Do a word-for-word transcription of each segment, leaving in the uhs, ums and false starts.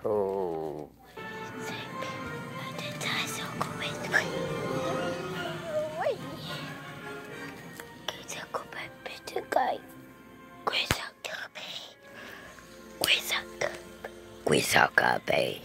Oh. Quizakabe.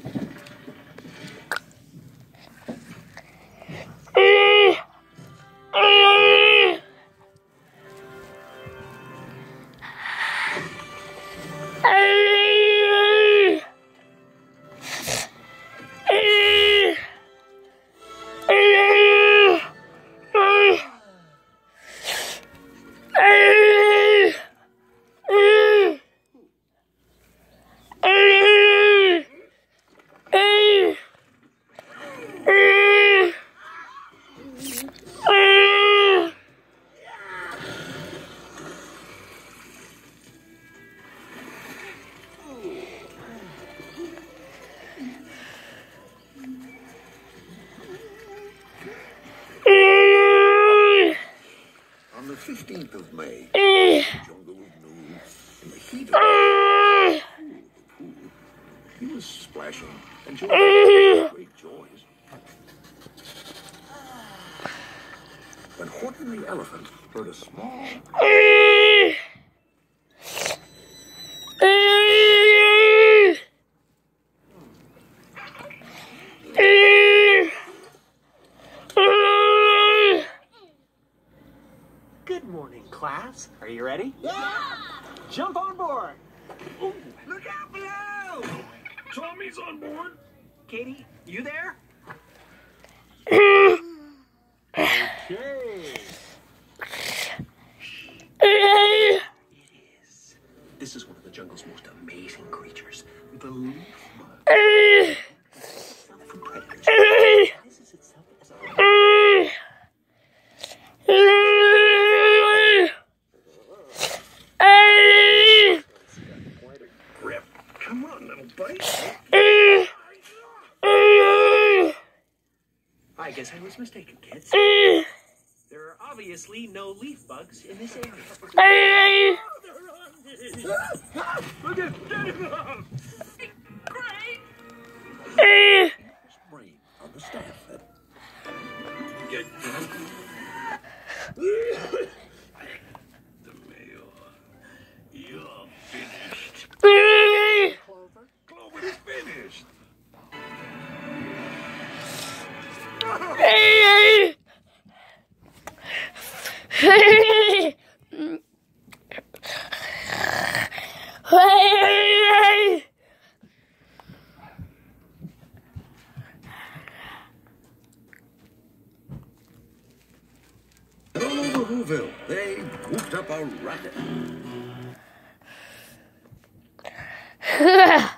On the fifteenth of May, the jungle of noon, in the heat of the pool, he was splashing, enjoying great joys. When Horton the elephant heard a small... Good morning, class. Are you ready? Yeah! Jump on board! Ooh, look out below! Tommy's on board. Katie, you there? Okay. It is. This is one of the jungle's most amazing creatures. The leaf bug. From predators. This is itself as a... Come on, little buddy. I guess I was mistaken, kids. There are obviously no leaf bugs in this area. Oh, look at that! Great! brain on the staff that... Get the mail. You're finished. Clover? Clover is finished. And all over Whoville, they whooped up a racket.